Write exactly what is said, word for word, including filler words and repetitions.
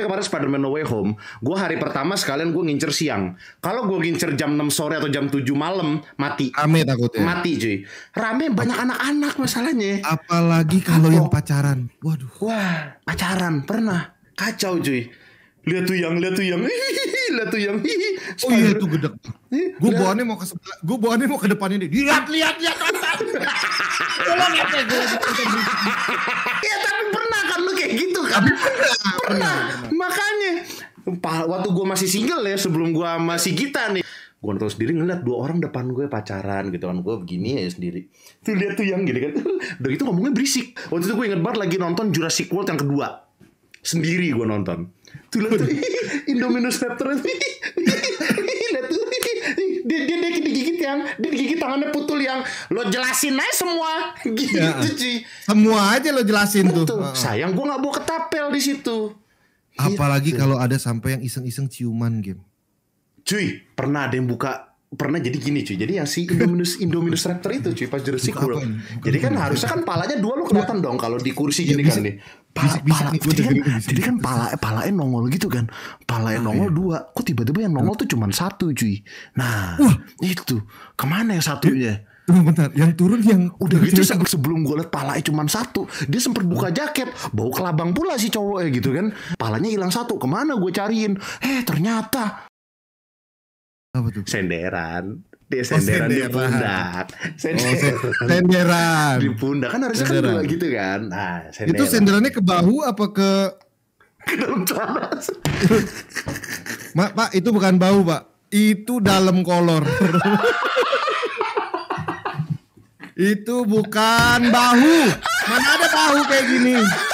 kemarin Spider-Man No Way Home, gue hari pertama sekalian gue ngincer siang. Kalau gue ngincer jam enam sore atau jam tujuh malam, mati. Rame takutnya. Mati cuy. Rame banyak anak-anak masalahnya. Apalagi kalau yang pacaran. Waduh. Wah, pacaran pernah. Kacau cuy. Lihat tuh yang, lihat tuh yang. Lihat tuh yang. Oh iya itu gedek. Gue bawaannya mau ke sebelah, gue bawaannya mau ke depan ini. Lihat, lihat, lihat. Ya tapi pernah kan lu kayak gitu kan? Pernah, pernah. Makanya waktu gue masih single ya, sebelum gue masih Gita nih, gue nonton sendiri ngeliat dua orang depan gue pacaran gitu kan, gue begini ya sendiri. Tuh lihat tuh yang gini kan, udah gitu ngomongnya berisik. Waktu itu gue inget banget lagi nonton Jurassic World yang kedua, sendiri gue nonton. Tuh lihat tuh Indominus Raptor itu, lihat tuh dia dia dia digigit yang, dia digigit tangannya putul yang, lo jelasin aja semua, gitu ya, cuy. Semua aja lo jelasin. Betul. Tuh. Sayang gue nggak bawa ketapel di situ. Apalagi gitu. Kalau ada sampai yang iseng-iseng ciuman game. Cuy, pernah ada yang buka, pernah jadi gini cuy. Jadi yang si Indominus Indominus Raptor itu cuy pas Jurassic World. Jadi kan harusnya kan palanya dua lo kelihatan dong kalau di kursi gini ya, kan nih. Pala, pala, bisa, jadi kan, bisa, jadi kan pala, palanya nongol gitu kan. Palanya oh, nongol iya. dua. Kok tiba-tiba yang nongol tuh cuma satu cuy. Nah, wah, itu kemana yang satunya? Tunggu bentar, yang turun yang udah gitu sebelum gue liat palanya cuma satu, dia sempet buka jaket, bau kelabang pula si cowoknya gitu kan. Palanya hilang satu, kemana gue cariin? Eh ternyata apa tuh? Senderan. Dia senderan, oh, senderan di pundak. Senderan. Oh, senderan di pundak kan harusnya senderan. Kan gitu kan. Nah, senderan. Itu senderannya ke bahu apa ke ke dalam celana? Mak, Pak, itu bukan bahu, Pak. Itu dalam kolor. Itu bukan bahu. Mana ada bahu kayak gini?